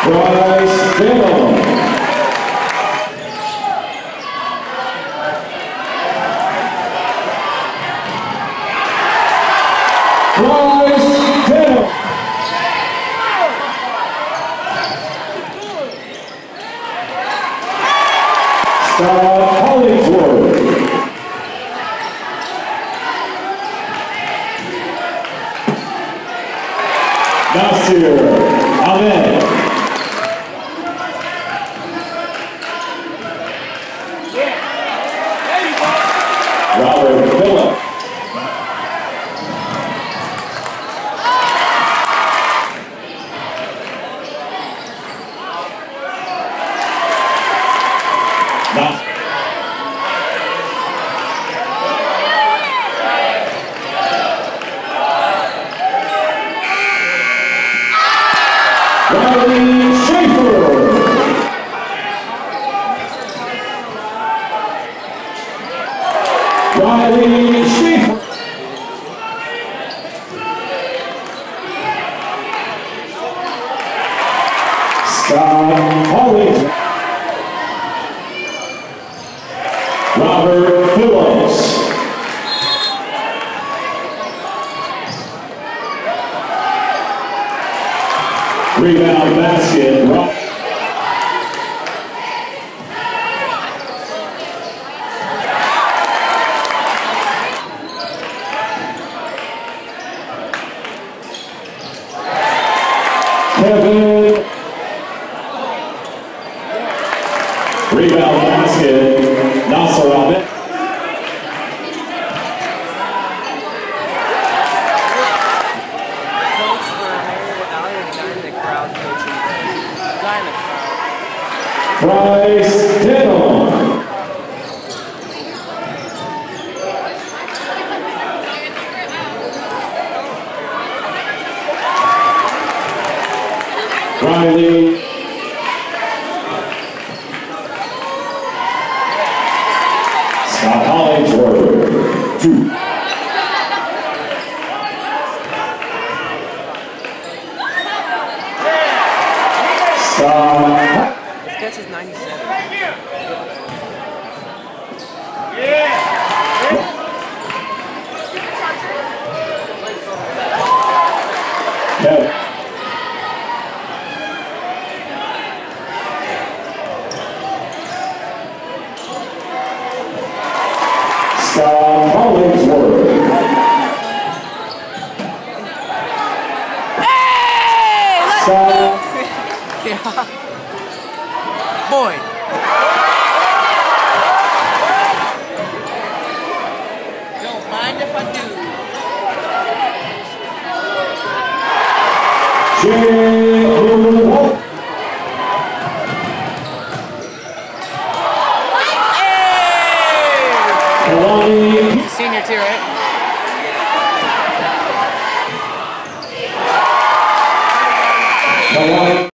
Bryce Dillon. Bryce Dillon. Scott Hollingsworth. Nasir Ahmed. Robert Phillip. Riley Schaefer. Riley Schaefer. Scott Hollingsworth. Robert Phillips. Rebound basket. Kevin. Rebound basket. Nasser Ahmed. Bryce Dillon. Riley. Scott Hollingsworth. 2. Scott. Catch is 97. Kevin. Scott Hollingsworth. Hey! Let's Scott. Yeah. Boy. Don't mind if I do. Kalani. He's a senior too, right?